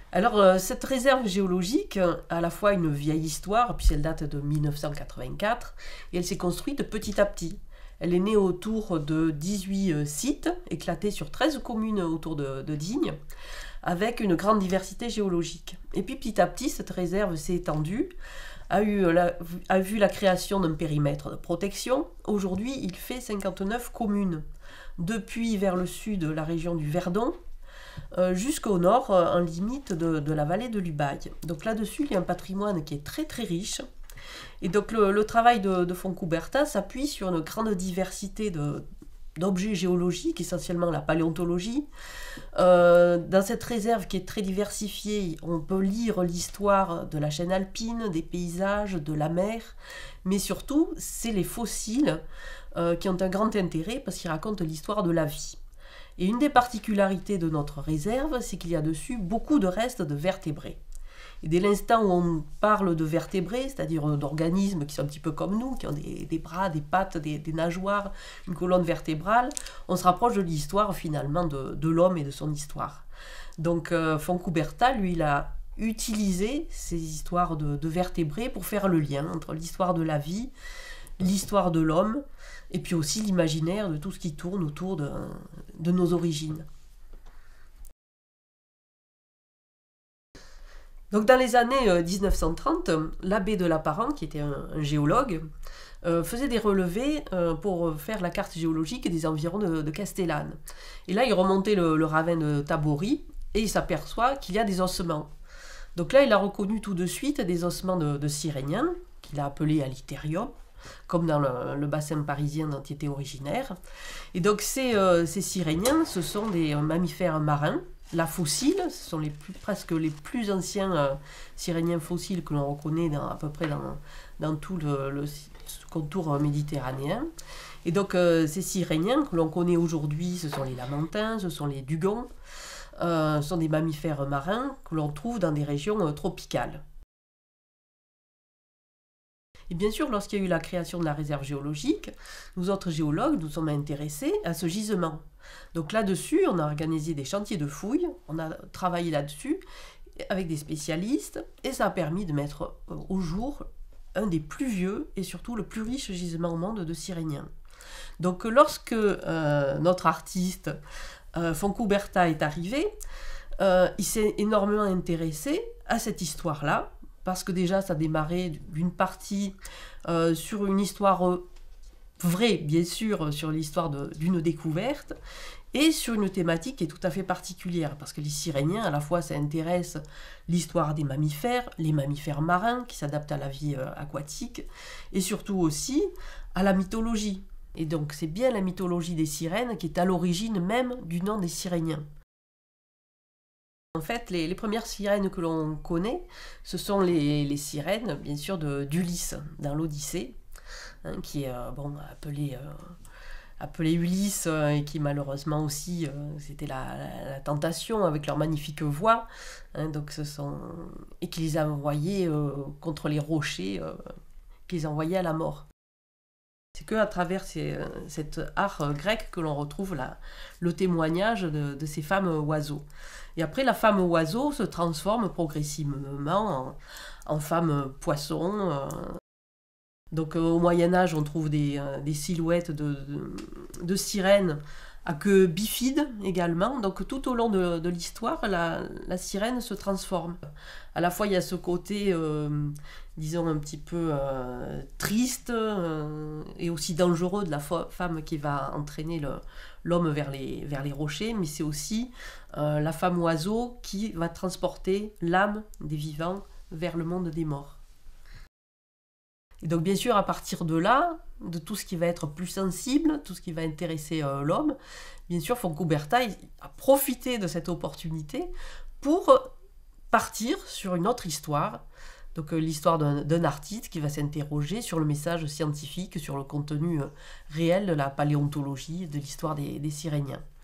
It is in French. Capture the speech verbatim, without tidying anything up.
Alors, euh, cette réserve géologique a à la fois une vieille histoire, puisqu'elle date de mille neuf cent quatre-vingt-quatre, et elle s'est construite petit à petit. Elle est née autour de dix-huit euh, sites, éclatés sur treize communes autour de, de Digne, avec une grande diversité géologique. Et puis petit à petit, cette réserve s'est étendue, a, eu la, a vu la création d'un périmètre de protection. Aujourd'hui, il fait cinquante-neuf communes. Depuis vers le sud, la région du Verdon, euh, jusqu'au nord, euh, en limite de, de la vallée de l'Ubaye. Donc là-dessus, il y a un patrimoine qui est très très riche. Et donc le, le travail de, de Fontcoubertin s'appuie sur une grande diversité de, d'objets géologiques, essentiellement la paléontologie. Euh, dans cette réserve qui est très diversifiée, on peut lire l'histoire de la chaîne alpine, des paysages, de la mer, mais surtout, c'est les fossiles euh, qui ont un grand intérêt parce qu'ils racontent l'histoire de la vie. Et une des particularités de notre réserve, c'est qu'il y a dessus beaucoup de restes de vertébrés. Et dès l'instant où on parle de vertébrés, c'est-à-dire d'organismes qui sont un petit peu comme nous, qui ont des, des bras, des pattes, des, des nageoires, une colonne vertébrale, on se rapproche de l'histoire finalement de, de l'homme et de son histoire. Donc euh, Fontcoubertin, lui, il a utilisé ces histoires de, de vertébrés pour faire le lien entre l'histoire de la vie, l'histoire de l'homme, et puis aussi l'imaginaire de tout ce qui tourne autour de, de nos origines. Donc dans les années mille neuf cent trente, l'abbé de Lapparent, qui était un, un géologue, euh, faisait des relevés euh, pour faire la carte géologique des environs de, de Castellane. Et là, il remontait le, le ravin de Tabory et il s'aperçoit qu'il y a des ossements. Donc là, il a reconnu tout de suite des ossements de, de Siréniens, qu'il a appelés Aliterium, comme dans le, le bassin parisien dont il était originaire. Et donc ces, euh, ces Siréniens, ce sont des mammifères marins. La fossile, ce sont les plus, presque les plus anciens euh, Siréniens fossiles que l'on reconnaît dans, à peu près dans, dans tout le, le contour méditerranéen. Et donc euh, ces Siréniens que l'on connaît aujourd'hui, ce sont les lamantins, ce sont les dugons, euh, ce sont des mammifères marins que l'on trouve dans des régions euh, tropicales. Et bien sûr, lorsqu'il y a eu la création de la réserve géologique, nous autres géologues nous sommes intéressés à ce gisement. Donc là-dessus, on a organisé des chantiers de fouilles, on a travaillé là-dessus avec des spécialistes, et ça a permis de mettre au jour un des plus vieux et surtout le plus riche gisement au monde de Siréniens. Donc lorsque euh, notre artiste euh, Fontcoubertin est arrivé, euh, il s'est énormément intéressé à cette histoire-là, parce que déjà ça démarrait d'une partie euh, sur une histoire euh, vraie, bien sûr, sur l'histoire d'une découverte, et sur une thématique qui est tout à fait particulière, parce que les Siréniens, à la fois, ça intéresse l'histoire des mammifères, les mammifères marins qui s'adaptent à la vie euh, aquatique, et surtout aussi à la mythologie. Et donc c'est bien la mythologie des sirènes qui est à l'origine même du nom des Siréniens. En fait, les, les premières sirènes que l'on connaît, ce sont les, les sirènes, bien sûr, d'Ulysse, dans l'Odyssée, hein, qui est euh, bon, appelé, euh, appelé Ulysse, euh, et qui malheureusement aussi, euh, c'était la, la, la tentation avec leur magnifique voix, hein, donc ce sont, et qui les a envoyés euh, contre les rochers, euh, qui les envoyait à la mort. C'est qu'à travers ces, cet art grec que l'on retrouve la, le témoignage de, de ces femmes oiseaux. Et après, la femme oiseau se transforme progressivement en, en femme poisson. Euh. Donc euh, au Moyen-Âge, on trouve des, euh, des silhouettes de, de, de sirènes à queue bifide également. Donc tout au long de, de l'histoire, la, la sirène se transforme. À la fois, il y a ce côté, euh, disons, un petit peu euh, triste euh, et aussi dangereux de la femme qui va entraîner l'homme vers les, vers les rochers, mais c'est aussi euh, la femme oiseau qui va transporter l'âme des vivants vers le monde des morts. Et donc bien sûr, à partir de là, de tout ce qui va être plus sensible, tout ce qui va intéresser euh, l'homme, bien sûr, Fontcoubertin a profité de cette opportunité pour partir sur une autre histoire, donc euh, l'histoire d'un artiste qui va s'interroger sur le message scientifique, sur le contenu euh, réel de la paléontologie, de l'histoire des, des Siréniens.